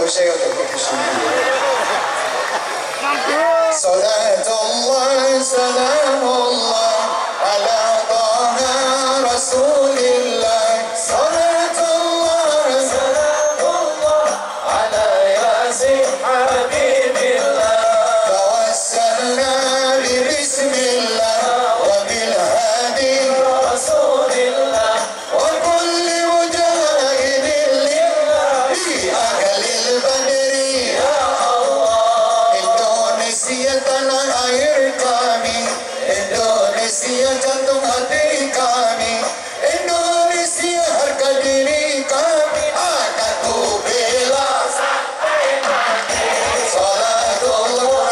saya untuk Salatullah salamullah ala taha rasulillah. Salatullah salamullah ala yasin habibillah. Tawassalna bi bismillah wa bil hadi rasulillah wa kulli mujahidin lillah fi ahlil badri. Ya Allah, Indonesia tanah air kami, Indonesia jantung hati kami, Indonesia harga diri kami akan ku bela sampai mati. Salatullah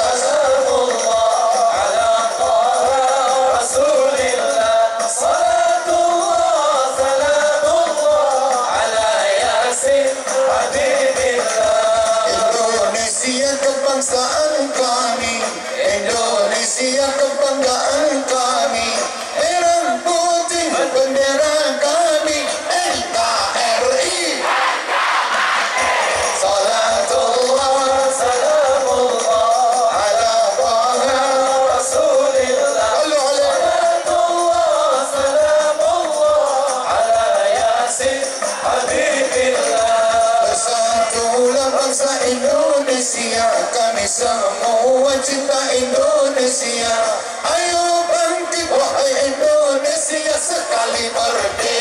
ala taha rasulillah. Salatullah salamullah ala yasin habibillah. Indonesia kebangsaan kami, Indonesia kebanggaan kami, merah putih bendera kami, NKRI. Salatullah salamullah ala taha rasulillah. Salatullah salamullah ala yasin habibillah. Bersatulah bangsa Indonesia, kami semua cinta Indonesia. Ayo bangkit wahai Indonesia, sekali merdeka.